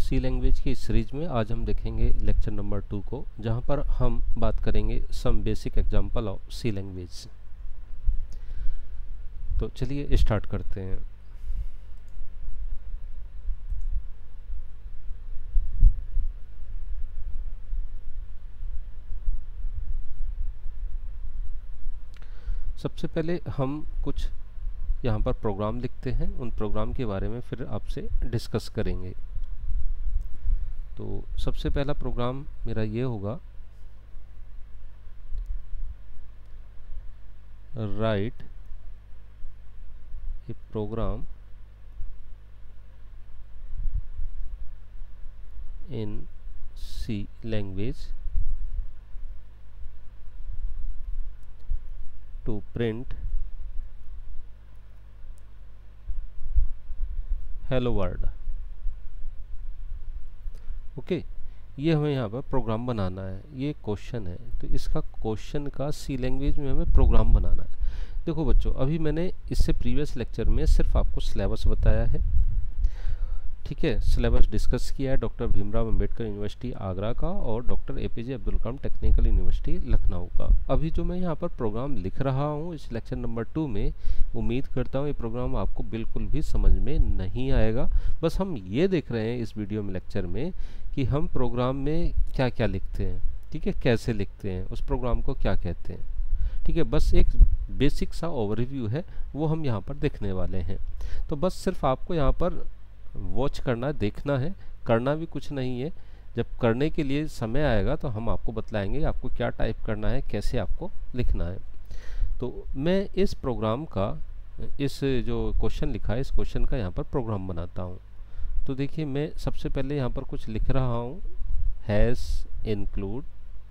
सी language की series में आज हम देखेंगे लेक्चर नंबर 2 को, जहां पर हम बात करेंगे some basic example of C language. तो चलिए स्टार्ट करते हैं। सबसे पहले हम कुछ यहाँ पर प्रोग्राम लिखते हैं, उन प्रोग्राम के बारे में फिर आपसे डिस्कस करेंगे। तो सबसे पहला प्रोग्राम मेरा ये होगा, write a program in C language to print hello world. Okay, ये हमें यहाँ पर प्रोग्राम बनाना है। ये क्वेश्चन है, तो इसका क्वेश्चन का सी लैंग्वेज में हमें प्रोग्राम बनाना है। देखो बच्चों, अभी मैंने इससे प्रीवियस लेक्चर में सिर्फ आपको सिलेबस बताया है, ठीक है। सिलेबस डिस्कस किया है डॉक्टर भीमराव अंबेडकर यूनिवर्सिटी आगरा का और doctor APJ Abdul Kalam technical university Lucknow का। अभी जो मैं यहाँ पर प्रोग्राम लिख रहा हूँ इस लेक्चर नंबर 2 में, उम्मीद करता हूँ ये प्रोग्राम आपको बिल्कुल भी समझ में नहीं आएगा। बस हम ये देख रहे हैं इस वीडियो में, लेक्चर में, कि हम प्रोग्राम में क्या क्या लिखते हैं, ठीक है, कैसे लिखते हैं, उस प्रोग्राम को क्या कहते हैं, ठीक है। बस एक बेसिक सा ओवरव्यू है, वो हम यहाँ पर देखने वाले हैं। तो बस सिर्फ आपको यहाँ पर वॉच करना, देखना है, करना भी कुछ नहीं है। जब करने के लिए समय आएगा तो हम आपको बतलाएंगे आपको क्या टाइप करना है, कैसे आपको लिखना है। तो मैं इस प्रोग्राम का, इस जो क्वेश्चन लिखा है, इस क्वेश्चन का यहाँ पर प्रोग्राम बनाता हूँ। तो देखिए, मैं सबसे पहले यहाँ पर कुछ लिख रहा हूँ, हैज़ इंक्लूड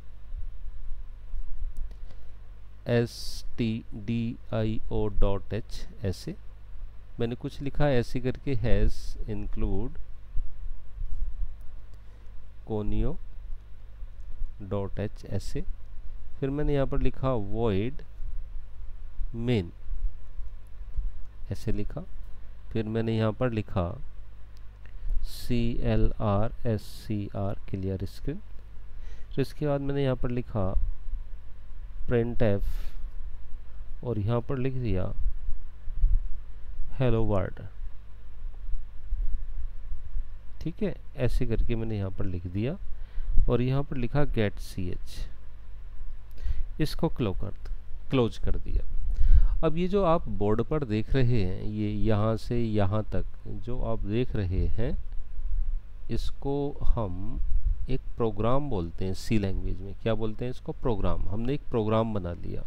stdio.h, ऐसे मैंने कुछ लिखा है ऐसे करके, hash include conio dot H, ऐसे। फिर मैंने यहाँ पर लिखा void main, ऐसे लिखा। फिर मैंने यहाँ पर लिखा clr क्लियर स्क्रीन। तो इसके बाद मैंने यहाँ पर लिखा printf और यहाँ पर लिख दिया हेलो वर्ल्ड, ठीक है। ऐसे करके मैंने यहाँ पर लिख दिया और यहाँ पर लिखा गेट ch, इसको क्लोज कर दिया। अब ये जो आप बोर्ड पर देख रहे हैं, ये यहाँ से यहाँ तक जो आप देख रहे हैं, इसको हम एक प्रोग्राम बोलते हैं सी लैंग्वेज में। क्या बोलते हैं इसको? प्रोग्राम। हमने एक प्रोग्राम बना लिया,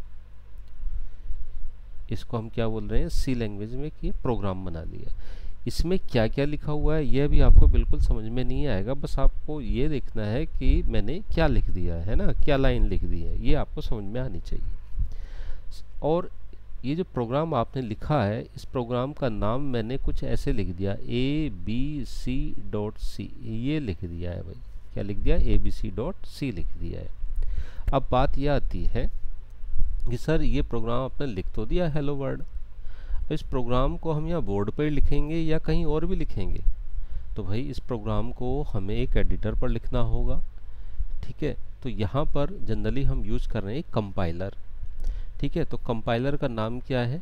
इसको हम क्या बोल रहे हैं सी लैंग्वेज में कि प्रोग्राम बना लिया। इसमें क्या क्या लिखा हुआ है यह भी आपको बिल्कुल समझ में नहीं आएगा, बस आपको ये देखना है कि मैंने क्या लिख दिया है ना, क्या लाइन लिख दी है, ये आपको समझ में आनी चाहिए। और ये जो प्रोग्राम आपने लिखा है, इस प्रोग्राम का नाम मैंने कुछ ऐसे लिख दिया, abc.c, ये लिख दिया है भाई। क्या लिख दिया? abc.c लिख दिया है। अब बात यह आती है कि सर ये प्रोग्राम आपने लिख तो दिया हेलो वर्ल्ड, इस प्रोग्राम को हम यहाँ बोर्ड पर लिखेंगे या कहीं और भी लिखेंगे? तो भाई इस प्रोग्राम को हमें एक एडिटर पर लिखना होगा, ठीक है। तो यहाँ पर जनरली हम यूज कर रहे हैं कंपाइलर, ठीक है। तो कंपाइलर का नाम क्या है?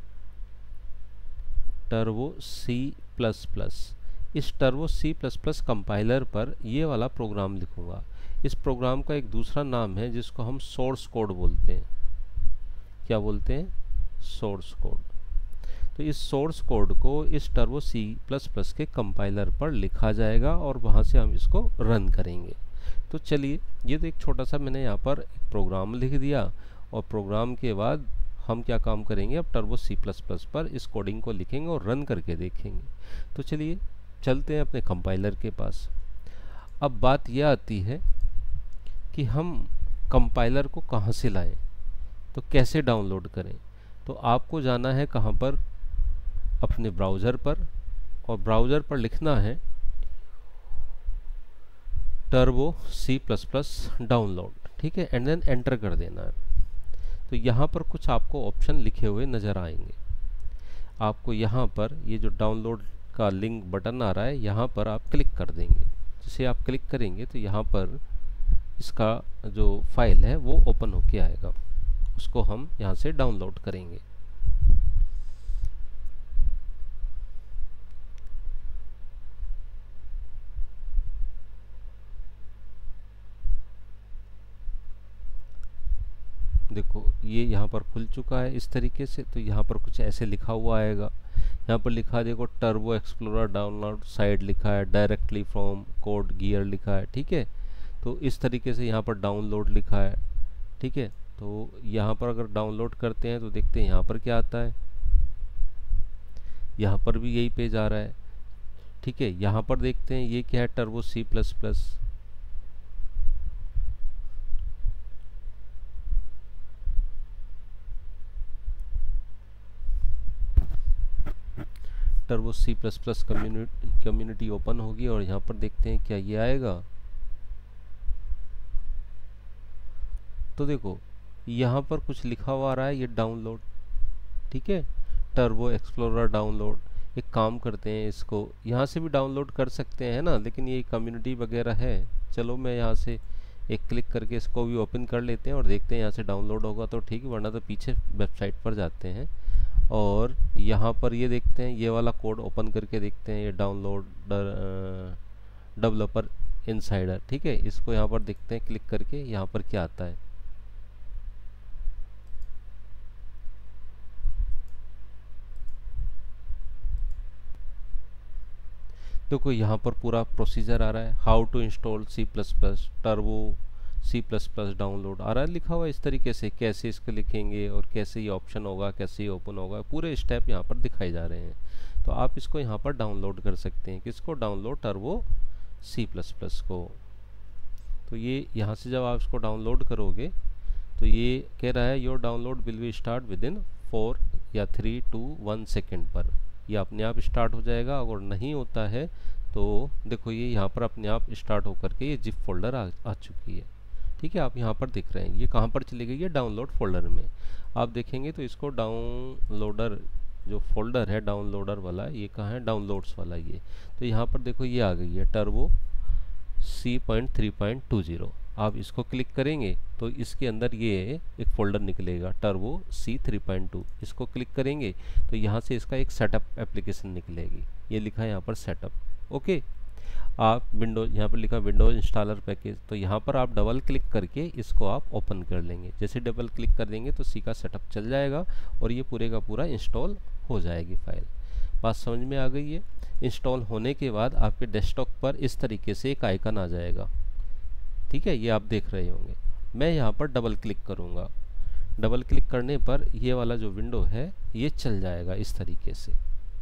Turbo C++। इस टर्बो C++ कंपाइलर पर ये वाला प्रोग्राम लिखूंगा। इस प्रोग्राम का एक दूसरा नाम है जिसको हम सोर्स कोड बोलते हैं। क्या बोलते हैं? Source code. तो इस सोर्स कोड को इस टर्बो C++ के कंपाइलर पर लिखा जाएगा और वहाँ से हम इसको रन करेंगे। तो चलिए, ये तो एक छोटा सा मैंने यहाँ पर एक प्रोग्राम लिख दिया और प्रोग्राम के बाद हम क्या काम करेंगे, अब टर्बो C++ पर इस कोडिंग को लिखेंगे और रन करके देखेंगे। तो चलिए चलते हैं अपने कंपाइलर के पास। अब बात यह आती है कि हम कंपाइलर को कहाँ से लाएं, तो कैसे डाउनलोड करें। तो आपको जाना है कहाँ पर? अपने ब्राउज़र पर, और ब्राउज़र पर लिखना है टर्बो C++ डाउनलोड, ठीक है, एंड देन एंटर कर देना है। तो यहाँ पर कुछ आपको ऑप्शन लिखे हुए नज़र आएंगे। आपको यहाँ पर ये जो डाउनलोड का लिंक बटन आ रहा है, यहाँ पर आप क्लिक कर देंगे। जैसे आप क्लिक करेंगे तो यहाँ पर इसका जो फाइल है वो ओपन होके आएगा, उसको हम यहाँ से डाउनलोड करेंगे। देखो ये यहाँ पर खुल चुका है इस तरीके से। तो यहाँ पर कुछ ऐसे लिखा हुआ आएगा, यहाँ पर लिखा है देखो टर्बो एक्सप्लोरर डाउनलोड साइड लिखा है, डायरेक्टली फ्रॉम कोड गियर लिखा है, ठीक है। तो इस तरीके से यहाँ पर डाउनलोड लिखा है, ठीक है। तो यहाँ पर अगर डाउनलोड करते हैं तो देखते हैं यहाँ पर क्या आता है, यहाँ पर भी यही पेज आ रहा है, ठीक है। यहाँ पर देखते हैं ये क्या है, Turbo C plus plus, Turbo C plus plus community open होगी और यहाँ पर देखते हैं क्या ये आएगा। तो देखो यहाँ पर कुछ लिखा हुआ आ रहा है, ये डाउनलोड, ठीक है, टर्बो एक्सप्लोरर डाउनलोड। एक काम करते हैं, इसको यहाँ से भी डाउनलोड कर सकते हैं ना, लेकिन ये कम्युनिटी वगैरह है। चलो मैं यहाँ से एक क्लिक करके इसको भी ओपन कर लेते हैं और देखते हैं यहाँ से डाउनलोड होगा तो ठीक है, वरना तो पीछे वेबसाइट पर जाते हैं और यहाँ पर ये देखते हैं, ये वाला कोड ओपन करके देखते हैं, ये डाउनलोड डेवलपर इनसाइडर, ठीक है। इसको यहाँ पर देखते हैं क्लिक करके, यहाँ पर क्या आता है। देखो यहाँ पर पूरा प्रोसीजर आ रहा है, how to install C plus plus Turbo C plus plus download आ रहा है लिखा हुआ इस तरीके से, कैसे इसको लिखेंगे और कैसे ये ऑप्शन होगा, कैसे ये ओपन होगा, पूरे स्टेप यहाँ पर दिखाए जा रहे हैं। तो आप इसको यहाँ पर डाउनलोड कर सकते हैं, किसको, download Turbo C plus plus को। तो ये यहाँ से जब आप इसको डाउनलोड करोगे तो ये कह रहा है your download will be start within 4 या 3 to 1 सेकेंड पर, ये अपने आप स्टार्ट हो जाएगा। अगर नहीं होता है तो देखो ये यहाँ पर अपने आप स्टार्ट होकर के ये जिप फोल्डर आ चुकी है, ठीक है। आप यहाँ पर दिख रहे हैं ये कहाँ पर चली गई है, डाउनलोड फोल्डर में। आप देखेंगे तो इसको डाउनलोडर जो फोल्डर है डाउनलोडर वाला, ये कहाँ है, डाउनलोड्स वाला ये। तो यहाँ पर देखो ये आ गई है टर्बो C.3.20। आप इसको क्लिक करेंगे तो इसके अंदर ये एक फोल्डर निकलेगा टर्बो C3.2। इसको क्लिक करेंगे तो यहाँ से इसका एक सेटअप एप्लीकेशन निकलेगी, ये लिखा है यहाँ पर सेटअप, ओके। आप विंडो यहाँ पर लिखा विंडोज इंस्टॉलर पैकेज, तो यहाँ पर आप डबल क्लिक करके इसको आप ओपन कर लेंगे। जैसे डबल क्लिक कर देंगे तो सी का सेटअप चल जाएगा और ये पूरे का पूरा इंस्टॉल हो जाएगी फाइल। बात समझ में आ गई है। इंस्टॉल होने के बाद आपके डेस्कटॉप पर इस तरीके से एक आइकन आ जाएगा, ठीक है, ये आप देख रहे होंगे। मैं यहाँ पर डबल क्लिक करूँगा, डबल क्लिक करने पर ये वाला जो विंडो है ये चल जाएगा इस तरीके से।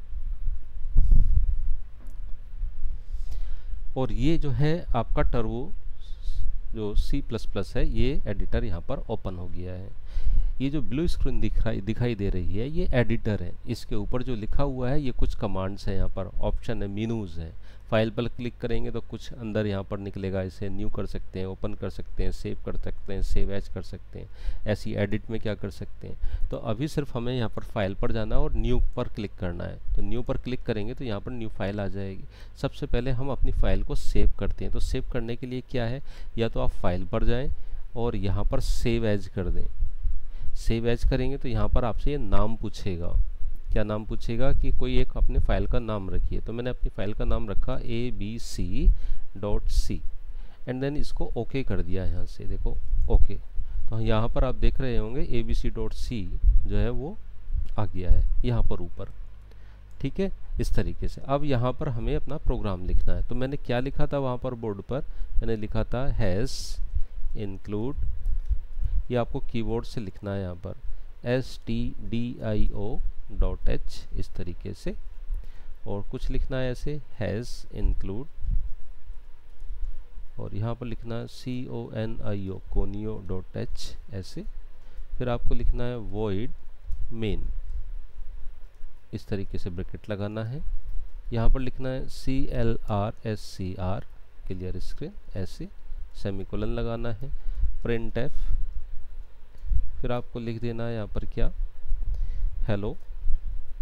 और ये जो है आपका टर्बो जो C++ है, ये एडिटर यहाँ पर ओपन हो गया है। ये जो ब्लू स्क्रीन दिखाई दे रही है ये एडिटर है, इसके ऊपर जो लिखा हुआ है ये कुछ कमांड्स है, यहाँ पर ऑप्शन है, मेनूज है। फाइल पर क्लिक करेंगे तो कुछ अंदर यहाँ पर निकलेगा, इसे न्यू कर सकते हैं, ओपन कर सकते हैं, सेव कर सकते हैं, सेव एज कर सकते हैं, ऐसी एडिट में क्या कर सकते हैं। तो अभी सिर्फ हमें यहाँ पर फाइल पर जाना है और न्यू पर क्लिक करना है। तो न्यू पर क्लिक करेंगे तो यहाँ पर न्यू फाइल आ जाएगी। सबसे पहले हम अपनी फाइल को सेव करते हैं। तो सेव करने के लिए क्या है, या तो आप फाइल पर जाएँ और यहाँ पर सेव एज कर दें। सेव एज करेंगे तो यहाँ पर आपसे ये नाम पूछेगा, क्या नाम पूछेगा कि कोई एक अपने फाइल का नाम रखिए। तो मैंने अपनी फाइल का नाम रखा abc.c एंड देन इसको ओके कर दिया यहाँ से, देखो ओके। तो यहाँ पर आप देख रहे होंगे abc.c जो है वो आ गया है यहाँ पर ऊपर, ठीक है, इस तरीके से। अब यहाँ पर हमें अपना प्रोग्राम लिखना है। तो मैंने क्या लिखा था वहाँ पर बोर्ड पर, मैंने लिखा था हैश इंक्लूड, ये आपको कीबोर्ड से लिखना है यहाँ पर stdio.h इस तरीके से, और कुछ लिखना है ऐसे हैश इंक्लूड, और यहाँ पर लिखना है conio.h ऐसे। फिर आपको लिखना है void main, इस तरीके से ब्रैकेट लगाना है। यहाँ पर लिखना है clrscr क्लियर स्क्रीन ऐसे, सेमीकोलन लगाना है, printf, फिर आपको लिख देना है यहाँ पर क्या, हेलो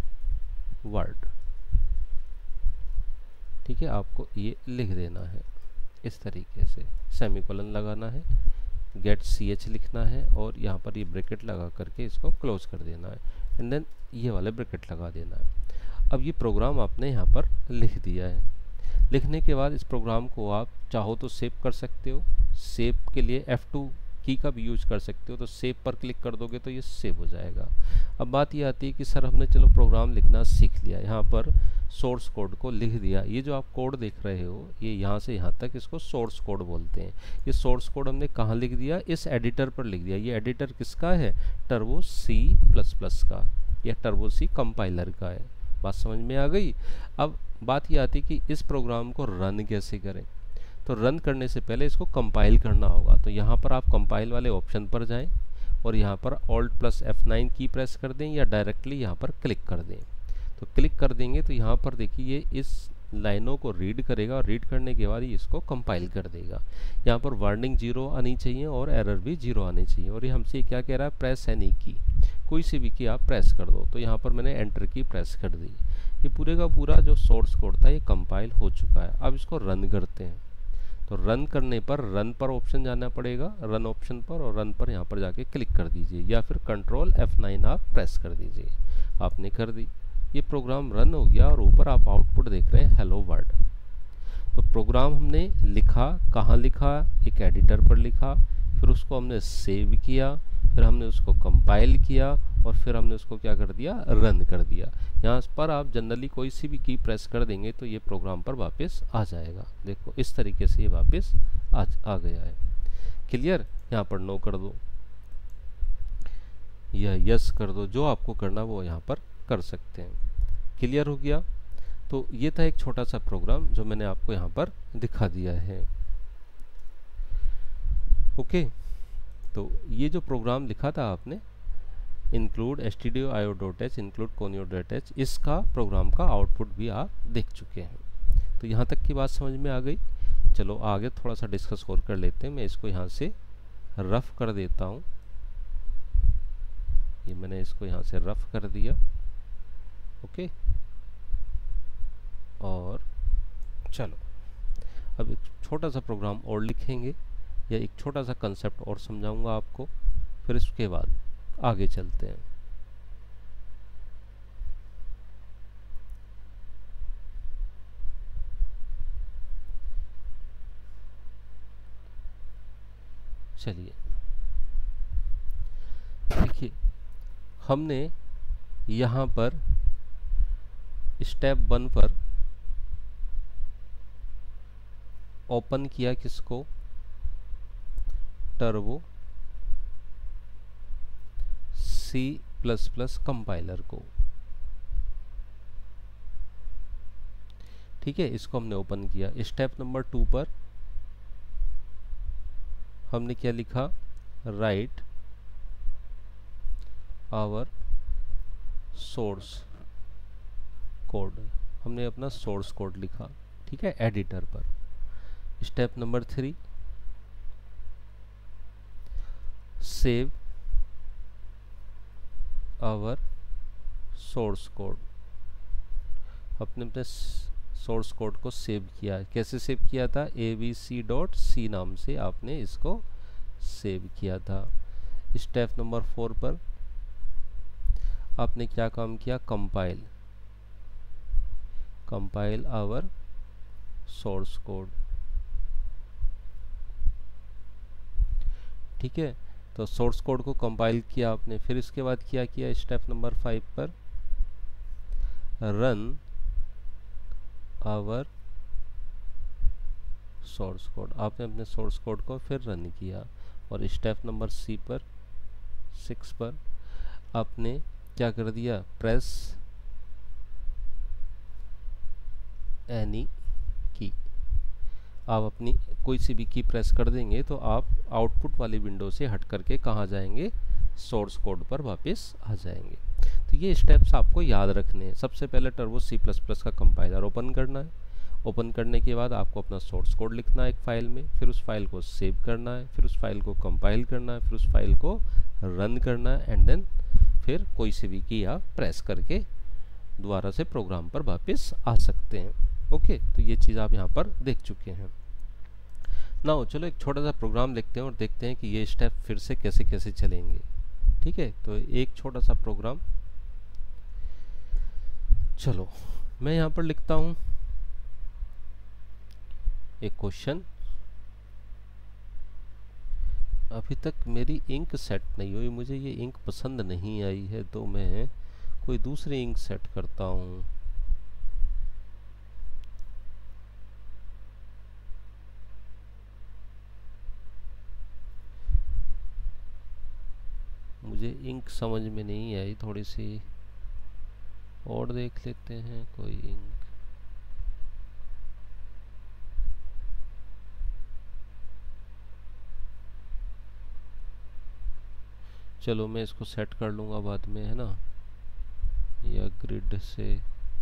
वर्ल्ड, ठीक है, आपको ये लिख देना है। इस तरीके से सेमीकोलन लगाना है, गेट ch लिखना है और यहाँ पर ये ब्रैकेट लगा करके इसको क्लोज कर देना है एंड देन ये वाले ब्रैकेट लगा देना है। अब ये प्रोग्राम आपने यहाँ पर लिख दिया है। लिखने के बाद इस प्रोग्राम को आप चाहो तो सेव कर सकते हो, सेव के लिए F2 की का भी यूज कर सकते हो, तो सेव पर क्लिक कर दोगे तो ये सेव हो जाएगा। अब बात ये आती है कि सर हमने चलो प्रोग्राम लिखना सीख लिया, यहाँ पर सोर्स कोड को लिख दिया। ये जो आप कोड देख रहे हो ये यहाँ से यहाँ तक इसको सोर्स कोड बोलते हैं। ये सोर्स कोड हमने कहाँ लिख दिया, इस एडिटर पर लिख दिया। ये एडिटर किसका है, टर्बो C++ का या टर्बो C कंपाइलर का है। बात समझ में आ गई। अब बात ये आती है कि इस प्रोग्राम को रन कैसे करें। तो रन करने से पहले इसको कंपाइल करना होगा। तो यहाँ पर आप कंपाइल वाले ऑप्शन पर जाएं और यहाँ पर Alt+F9 की प्रेस कर दें या डायरेक्टली यहाँ पर क्लिक कर दें। तो क्लिक कर देंगे तो यहाँ पर देखिए ये इस लाइनों को रीड करेगा और रीड करने के बाद ये इसको कंपाइल कर देगा। यहाँ पर वार्निंग 0 आनी चाहिए और एरर भी 0 आनी चाहिए। और ये हमसे क्या कह रहा है, प्रेस एनी की, कोई सी भी की आप प्रेस कर दो। तो यहाँ पर मैंने एंटर की प्रेस कर दी। ये पूरे का पूरा जो सोर्स कोड था ये कंपाइल हो चुका है। अब इसको रन करते हैं। तो रन करने पर रन पर ऑप्शन जाना पड़ेगा, रन ऑप्शन पर, और रन पर यहाँ पर जाके क्लिक कर दीजिए या फिर Ctrl F9 आप प्रेस कर दीजिए। आपने कर दी, ये प्रोग्राम रन हो गया और ऊपर आप आउटपुट देख रहे हैं हेलो वर्ल्ड। तो प्रोग्राम हमने लिखा, कहाँ लिखा, एक एडिटर पर लिखा, फिर उसको हमने सेव किया, फिर हमने उसको कंपाइल किया और फिर हमने उसको क्या कर दिया, रन कर दिया। यहाँ पर आप जनरली कोई सी भी की प्रेस कर देंगे तो ये प्रोग्राम पर वापस आ जाएगा। देखो इस तरीके से ये वापस आ गया है। क्लियर। यहाँ पर नो कर दो या यस कर दो, जो आपको करना वो यहाँ पर कर सकते हैं। क्लियर हो गया। तो ये था एक छोटा सा प्रोग्राम जो मैंने आपको यहाँ पर दिखा दिया है। ओके, तो ये जो प्रोग्राम लिखा था आपने include stdio.h include conio.h, इसका प्रोग्राम का आउटपुट भी आप देख चुके हैं। तो यहाँ तक की बात समझ में आ गई। चलो आगे थोड़ा सा डिस्कस और कर लेते हैं। मैं इसको यहाँ से रफ कर देता हूँ। ये मैंने इसको यहाँ से रफ कर दिया। ओके, और चलो अब एक छोटा सा प्रोग्राम और लिखेंगे या एक छोटा सा कंसेप्ट और समझाऊंगा आपको, फिर इसके बाद आगे चलते हैं। चलिए देखिए, हमने यहाँ पर स्टेप 1 पर ओपन किया किसको, टर्बो C++ कंपाइलर को। ठीक है, इसको हमने ओपन किया। स्टेप नंबर 2 पर हमने क्या लिखा, राइट आवर सोर्स कोड। हमने अपना सोर्स कोड लिखा, ठीक है, एडिटर पर। Step number 3, save our source code. अपने अपने सोर्स कोड को सेव किया। कैसे सेव किया था, abc.c नाम से आपने इसको सेव किया था। स्टेप नंबर 4 पर आपने क्या काम किया, कंपाइल आवर सोर्स कोड। ठीक है, तो सोर्स कोड को कंपाइल किया आपने। फिर इसके बाद क्या किया, स्टेप नंबर 5 पर रन आवर सोर्स कोड। आपने अपने सोर्स कोड को फिर रन किया। और स्टेप नंबर 6 पर आपने क्या कर दिया, प्रेस एनी की। आप अपनी कोई सी भी की प्रेस कर देंगे तो आप आउटपुट वाली विंडो से हट करके कहाँ जाएंगे, सोर्स कोड पर वापस आ जाएंगे। तो ये स्टेप्स आपको याद रखने हैं। सबसे पहले टर्बो C++ का कंपाइलर ओपन करना है। ओपन करने के बाद आपको अपना सोर्स कोड लिखना है एक फाइल में, फिर उस फाइल को सेव करना है, फिर उस फाइल को कंपाइल करना है, फिर उस फाइल को रन करना है एंड देन फिर कोई सी भी की आप प्रेस करके दोबारा से प्रोग्राम पर वापस आ सकते हैं। ओके, तो ये चीज़ आप यहाँ पर देख चुके हैं। ना हो, चलो एक छोटा सा प्रोग्राम लिखते हैं और देखते हैं कि ये स्टेप फिर से कैसे कैसे चलेंगे। ठीक है, तो एक छोटा सा प्रोग्राम, चलो मैं यहाँ पर लिखता हूँ एक क्वेश्चन। अभी तक मेरी इंक सेट नहीं हुई, मुझे ये इंक पसंद नहीं आई है, तो मैं कोई दूसरी इंक सेट करता हूँ। मुझे इंक समझ में नहीं आई, थोड़ी सी और देख लेते हैं कोई इंक। चलो मैं इसको सेट कर लूँगा बाद में, है ना, या ग्रिड से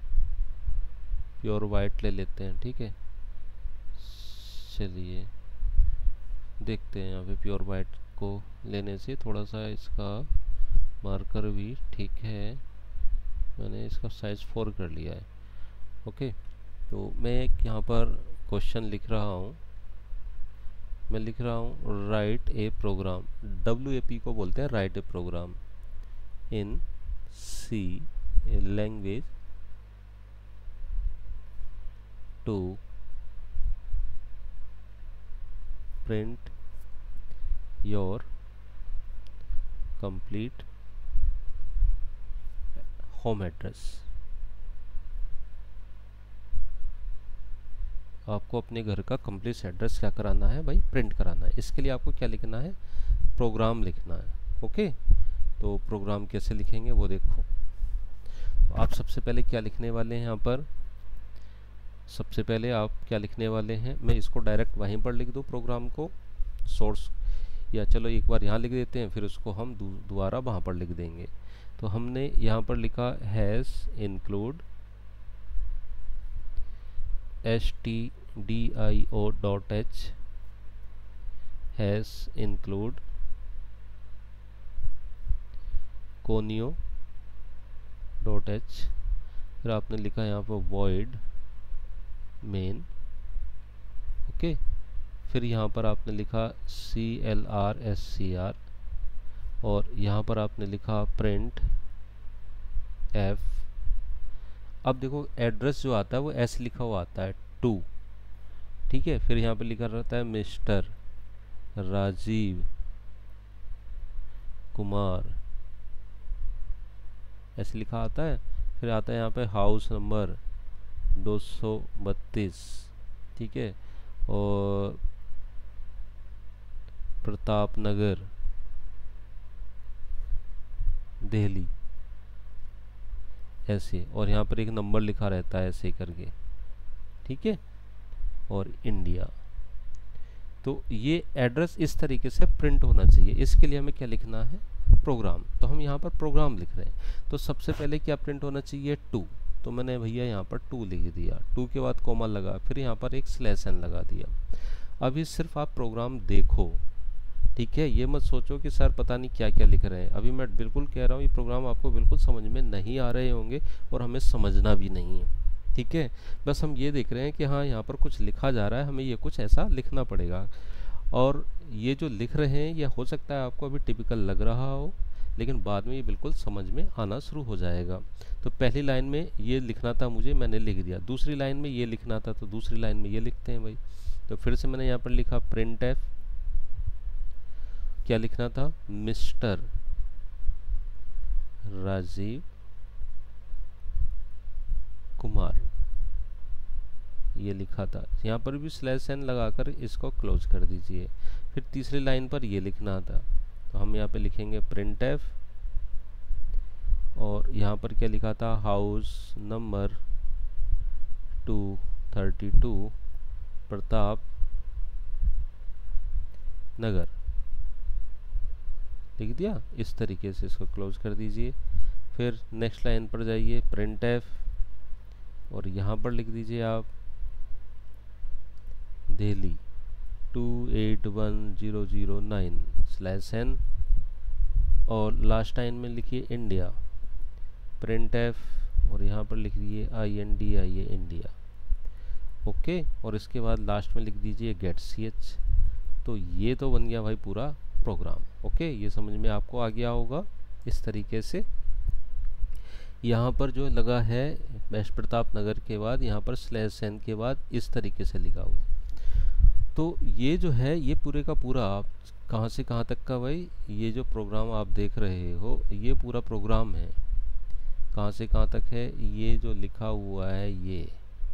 प्योर वाइट ले लेते हैं। ठीक है, चलिए देखते हैं। यहाँ पे प्योर वाइट को लेने से थोड़ा सा इसका मार्कर भी ठीक है, मैंने इसका साइज 4 कर लिया है। ओके, तो मैं एक यहाँ पर क्वेश्चन लिख रहा हूँ। मैं लिख रहा हूँ राइट ए प्रोग्राम, WAP को बोलते हैं write a program in C language to print your complete home address. आपको अपने घर का कंप्लीट एड्रेस क्या कराना है भाई, प्रिंट कराना है। इसके लिए आपको क्या लिखना है, प्रोग्राम लिखना है। ओके, तो प्रोग्राम कैसे लिखेंगे वो देखो। तो आप सबसे पहले क्या लिखने वाले हैं यहाँ पर, सबसे पहले आप क्या लिखने वाले हैं, मैं इसको डायरेक्ट वहीं पर लिख दूँ प्रोग्राम को, सोर्स, या चलो एक बार यहाँ लिख देते हैं, फिर उसको हम दोबारा वहाँ पर लिख देंगे। तो हमने यहाँ पर लिखा has include stdio.h has include conio.h, फिर आपने लिखा यहाँ पर void main। ओके, फिर यहाँ पर आपने लिखा clr और यहाँ पर आपने लिखा print f। अब देखो एड्रेस जो आता है वो ऐसे लिखा हुआ आता है 2, ठीक है। फिर यहाँ पे लिखा रहता है मिस्टर राजीव कुमार, ऐसे लिखा आता है। फिर आता है यहाँ पे हाउस नंबर 232, ठीक है, और प्रताप नगर दिल्ली, ऐसे, और यहाँ पर एक नंबर लिखा रहता है ऐसे करके, ठीक है, और इंडिया। तो ये एड्रेस इस तरीके से प्रिंट होना चाहिए। इसके लिए हमें क्या लिखना है, प्रोग्राम। तो हम यहाँ पर प्रोग्राम लिख रहे हैं, तो सबसे पहले क्या प्रिंट होना चाहिए, 2। तो मैंने भैया यहाँ पर 2 लिख दिया, 2 के बाद कोमा लगा, फिर यहाँ पर एक /n लगा दिया। अभी सिर्फ आप प्रोग्राम देखो, ठीक है, ये मत सोचो कि सर पता नहीं क्या क्या लिख रहे हैं। अभी मैं बिल्कुल कह रहा हूँ ये प्रोग्राम आपको बिल्कुल समझ में नहीं आ रहे होंगे और हमें समझना भी नहीं है, ठीक है। बस हम ये देख रहे हैं कि हाँ यहाँ पर कुछ लिखा जा रहा है, हमें ये कुछ ऐसा लिखना पड़ेगा। और ये जो लिख रहे हैं ये हो सकता है आपको अभी टिपिकल लग रहा हो, लेकिन बाद में ये बिल्कुल समझ में आना शुरू हो जाएगा। तो पहली लाइन में ये लिखना था मुझे, मैंने लिख दिया। दूसरी लाइन में ये लिखना था, तो दूसरी लाइन में ये लिखते हैं भाई। तो फिर से मैंने यहाँ पर लिखा प्रिंट एफ, क्या लिखना था, मिस्टर राजीव कुमार, ये लिखा था। यहाँ पर भी /n लगाकर इसको क्लोज कर दीजिए। फिर तीसरी लाइन पर ये लिखना था, तो हम यहाँ पे लिखेंगे प्रिंट एफ, और यहाँ पर क्या लिखा था, हाउस नंबर 232 प्रताप नगर, लिख दिया। इस तरीके से इसको क्लोज कर दीजिए। फिर नेक्स्ट लाइन पर जाइए, प्रिंट एफ, और यहाँ पर लिख दीजिए आप दिल्ली 281009 /n, और लास्ट लाइन में लिखिए इंडिया, प्रिंट एफ, और यहाँ पर लिख दीजिए INDIA इंडिया। ओके, और इसके बाद लास्ट में लिख दीजिए गेट CH। तो ये तो बन गया भाई पूरा प्रोग्राम। ओके, ये समझ में आपको आ गया होगा इस तरीके से। यहाँ पर जो लगा है बेस्ट प्रताप नगर के बाद यहाँ पर /n के बाद इस तरीके से लिखा हुआ। तो ये जो है ये पूरे का पूरा आप कहाँ से कहाँ तक का भाई, ये जो प्रोग्राम आप देख रहे हो ये पूरा प्रोग्राम है। कहाँ से कहाँ तक है, ये जो लिखा हुआ है ये,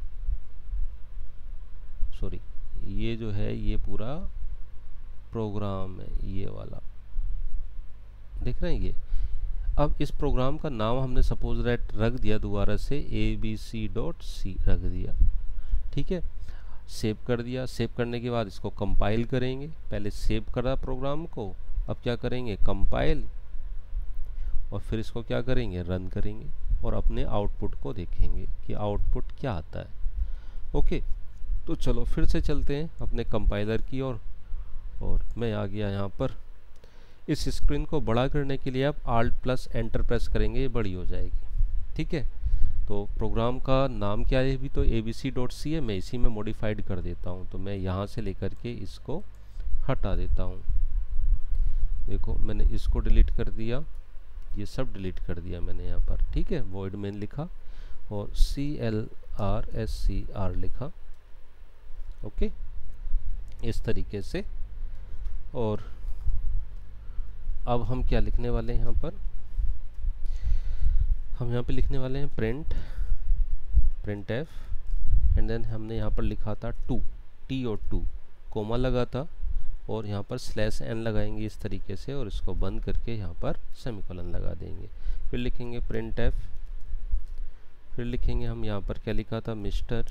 सॉरी, ये जो है ये पूरा प्रोग्राम है, ये वाला देख रहे हैं ये। अब इस प्रोग्राम का नाम हमने सपोज दैट रख दिया दोबारा से abc.c रख दिया, ठीक है। सेव कर दिया, सेव करने के बाद इसको कंपाइल करेंगे। पहले सेव करा प्रोग्राम को, अब क्या करेंगे कंपाइल, और फिर इसको क्या करेंगे रन करेंगे और अपने आउटपुट को देखेंगे कि आउटपुट क्या आता है। ओके, तो चलो फिर से चलते हैं अपने कंपाइलर की ओर, और मैं आ गया यहाँ पर। इस स्क्रीन को बड़ा करने के लिए आप Alt+Enter प्रेस करेंगे, ये बड़ी हो जाएगी, ठीक है। तो प्रोग्राम का नाम क्या है, भी तो abc.c है, मैं इसी में मॉडिफाइड कर देता हूँ। तो मैं यहाँ से लेकर के इसको हटा देता हूँ। देखो मैंने इसको डिलीट कर दिया, ये सब डिलीट कर दिया मैंने यहाँ पर, ठीक है। void main लिखा और clrscr लिखा, ओके, इस तरीके से। और अब हम क्या लिखने वाले हैं यहाँ पर, हम यहाँ पे लिखने वाले हैं printf, एंड देन हमने यहाँ पर लिखा था t और 2 कोमा लगा था, और यहाँ पर /n लगाएंगे इस तरीके से, और इसको बंद करके यहाँ पर सेमीकोलन लगा देंगे। फिर लिखेंगे printf, फिर लिखेंगे हम यहाँ पर क्या लिखा था, मिस्टर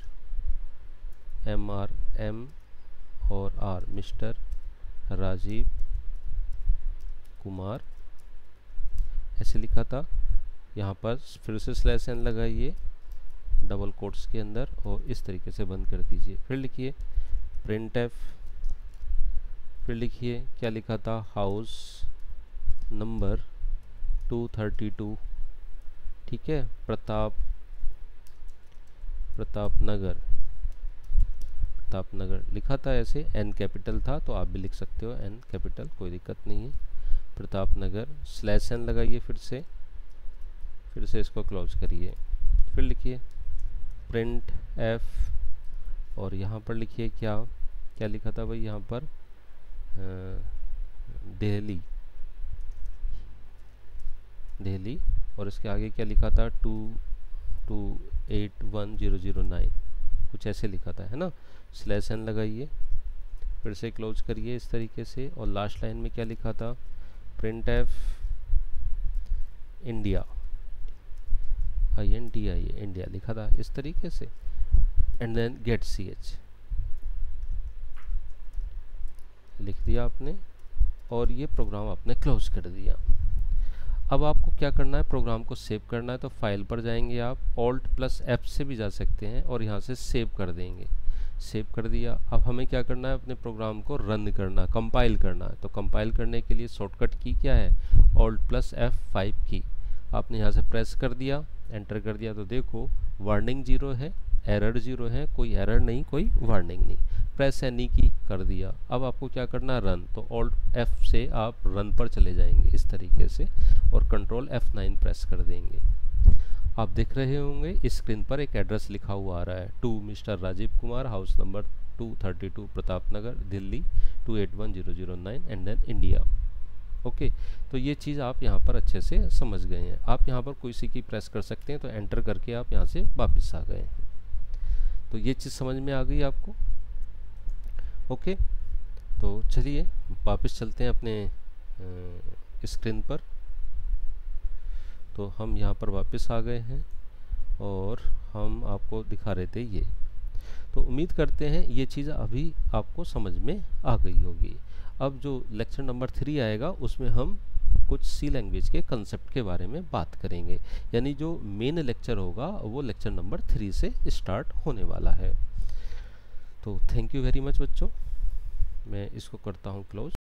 MRM और R, मिस्टर राजीव कुमार, ऐसे लिखा था। यहाँ पर फिर से /n लगाइए डबल कोट्स के अंदर, और इस तरीके से बंद कर दीजिए। फिर लिखिए printf, फिर लिखिए क्या लिखा था, हाउस नंबर 232, ठीक है, प्रताप नगर लिखा था ऐसे, n कैपिटल था तो आप भी लिख सकते हो n कैपिटल, कोई दिक्कत नहीं है। प्रताप नगर /n लगाइए, फिर से इसको क्लोज करिए। फिर लिखिए printf, और यहाँ पर लिखिए क्या लिखा था भाई, यहाँ पर दिल्ली, और इसके आगे क्या लिखा था 2281009, कुछ ऐसे लिखा था, है ना। /n लगाइए, फिर से क्लोज करिए इस तरीके से, और लास्ट लाइन में क्या लिखा था, printf इंडिया, इंडिया लिखा था इस तरीके से, एंड देन get ch लिख दिया आपने, और ये प्रोग्राम आपने क्लोज कर दिया। अब आपको क्या करना है, प्रोग्राम को सेव करना है, तो फाइल पर जाएंगे आप, Alt+F से भी जा सकते हैं, और यहाँ से सेव कर देंगे। सेव कर दिया। अब हमें क्या करना है, अपने प्रोग्राम को रन करना, कंपाइल करना है। तो कंपाइल करने के लिए शॉर्टकट की क्या है, Alt+F5 की आपने यहाँ से प्रेस कर दिया, एंटर कर दिया। तो देखो वार्निंग 0 है, एरर 0 है, कोई एरर नहीं, कोई वार्निंग नहीं। प्रेस एनी की कर दिया। अब आपको क्या करना, रन। तो Alt+F से आप रन पर चले जाएंगे इस तरीके से, और कंट्रोल F9 प्रेस कर देंगे। आप देख रहे होंगे स्क्रीन पर एक एड्रेस लिखा हुआ आ रहा है, to mister Rajiv Kumar, house number 232 Pratap Nagar, Delhi 2810009, and then India. Okay, तो ये चीज़ आप यहाँ पर अच्छे से समझ गए हैं। आप यहाँ पर कोई सी की प्रेस कर सकते हैं, तो एंटर करके आप यहाँ से वापस आ गए हैं। तो ये चीज़ समझ में आ गई आपको। ओके, तो चलिए वापस चलते हैं अपने स्क्रीन पर। तो हम यहाँ पर वापस आ गए हैं, और हम आपको दिखा रहे थे ये। तो उम्मीद करते हैं ये चीज़ अभी आपको समझ में आ गई होगी। अब जो लेक्चर नंबर 3 आएगा उसमें हम कुछ सी लैंग्वेज के कंसेप्ट के बारे में बात करेंगे, यानी जो मेन लेक्चर होगा वो लेक्चर नंबर 3 से स्टार्ट होने वाला है। तो थैंक यू वेरी मच बच्चों, मैं इसको करता हूँ क्लोज।